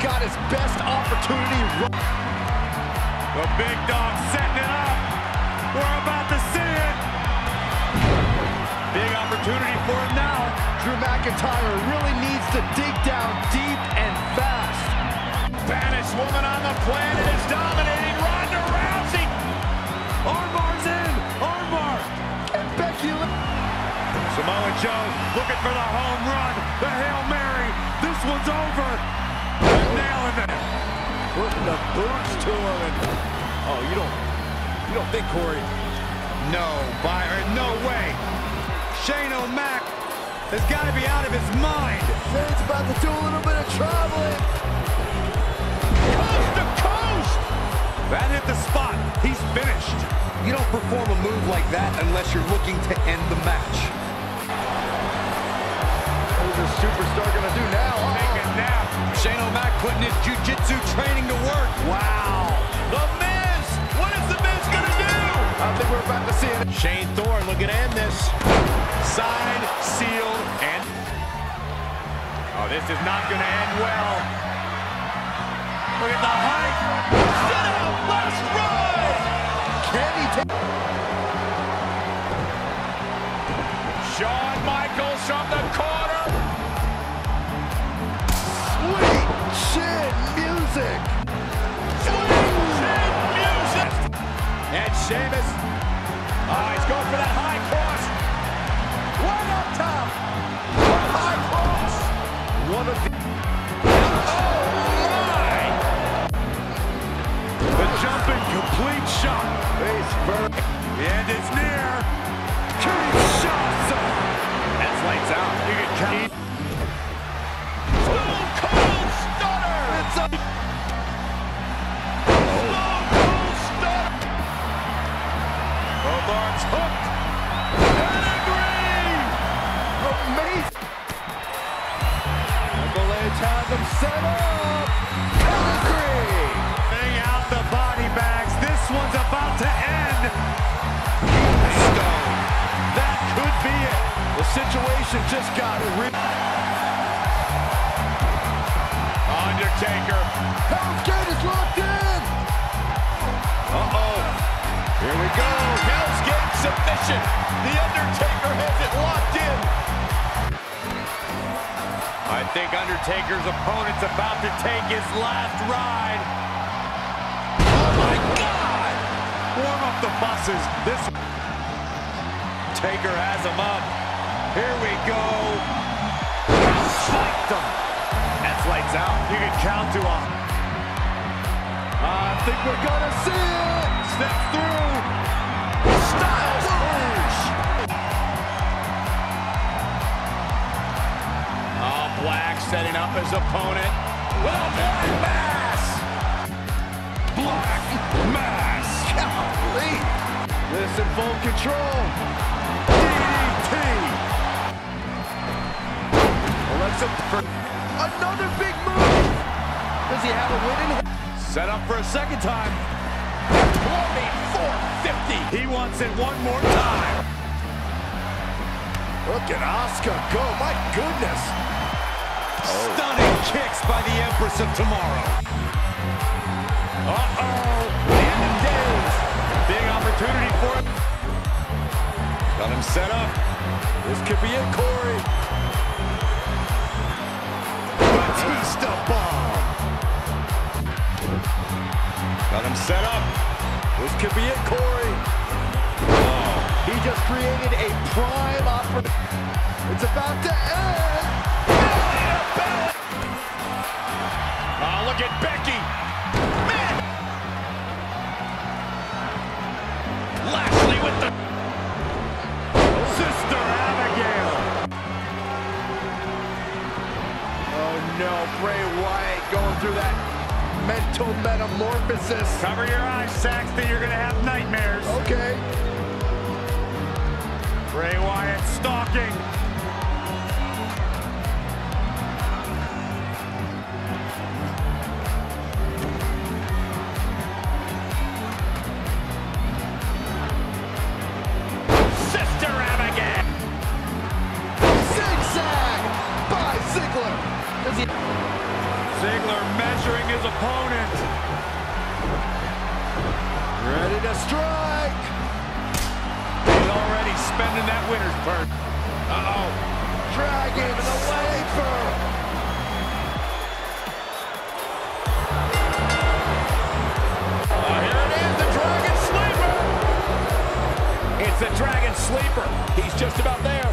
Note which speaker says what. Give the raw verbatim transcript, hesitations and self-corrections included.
Speaker 1: got his best opportunity.
Speaker 2: The big dog setting it up. We're about to see it. Big opportunity for him now.
Speaker 1: Drew McIntyre really needs to dig down deep and fast.
Speaker 2: Baddest woman on the planet is dominating Ronda Rousey. Armbar's in. Armbar.
Speaker 1: And Becky
Speaker 2: Samoa Joe looking for the home run. The Hail Mary. This one's over. They're nailing it.
Speaker 1: putting the boots to him. And, oh, you don't, you don't think, Corey?
Speaker 2: No, Byron, no way. Shane O'Mac has got to be out of his mind.
Speaker 1: Shane's about to do a little bit of traveling.
Speaker 2: Coast to coast. That hit the spot. He's finished.
Speaker 3: You don't perform a move like that unless you're looking to end the match.
Speaker 1: What's this superstar gonna do now? Uh-oh.
Speaker 2: Take a nap.
Speaker 3: Shane O'Mac putting his jiu-jitsu training to work.
Speaker 2: Wow. The Miz. What is The Miz gonna do?
Speaker 1: I think we're about to see it.
Speaker 2: Shane Thorne looking to end this. Signed, sealed, and... Oh, this is not gonna end well. Look at the height. Sit out, last ride.
Speaker 1: Can he take...
Speaker 2: Shawn Michaels from the corner.
Speaker 1: Sweet chin music.
Speaker 2: Sweet chin music. And Sheamus. Oh, he's going for that high cross. Right up top. High cross.
Speaker 1: One of the...
Speaker 2: Oh, my. The jumping complete shot.
Speaker 1: Face first.
Speaker 2: The end is near. Kinshasa. That's lights out. You can count. Stone Cold Stunner. It's a Stone Cold Stunner. Bobart's hooked. Pedigree.
Speaker 1: Amazing. Triple H has him set up. Pedigree.
Speaker 2: Laying out the body bags. This one's about to end.
Speaker 1: Stone. That could be it. The situation just got ripped.
Speaker 2: Undertaker.
Speaker 1: Hell's Gate is locked in.
Speaker 2: Uh-oh. Here we go. Hell's Gate submission. The Undertaker has it locked in. I think Undertaker's opponent's about to take his last ride. Oh, my God. Warm up the buses. This Taker has him up. Here we go. Spiked him. That's lights out. You can count to him.
Speaker 1: I think we're gonna see it.
Speaker 2: Step through.
Speaker 1: Styles push.
Speaker 2: Oh, Black setting up his opponent. Well, Black Mass. Black Mass.
Speaker 1: Golly. This in full control.
Speaker 2: D D T.
Speaker 1: Alexa, another big move. Does he have a winning?
Speaker 2: Set up for a second time. twenty-four fifty. He wants it one more time.
Speaker 1: Look at Asuka go. My goodness.
Speaker 2: Oh. Stunning kicks by the Empress of Tomorrow. Uh-oh. The end of days. Big opportunity for him. Got him set up.
Speaker 1: This could be it, Corey. Batista bomb.
Speaker 2: Got him set up.
Speaker 1: This could be it, Corey.
Speaker 2: Oh.
Speaker 1: He just created a prime opportunity. It's about to end.
Speaker 2: Oh, look at Becky. Man. Lashley with the Sister Abigail.
Speaker 1: Oh no, Bray Wyatt going through that mental metamorphosis.
Speaker 2: Cover your eyes, Saxton. You're going to have nightmares.
Speaker 1: Okay.
Speaker 2: Bray Wyatt stalking. Sister Abigail.
Speaker 1: Zigzag by Ziggler. Does he...
Speaker 2: Ziggler Balor measuring his opponent.
Speaker 1: Ready to strike.
Speaker 2: He's already spending that winner's purse.
Speaker 1: Uh-oh. Dragon in the leg for...
Speaker 2: Oh, here it is, the Dragon Sleeper. It's the Dragon Sleeper. He's just about there.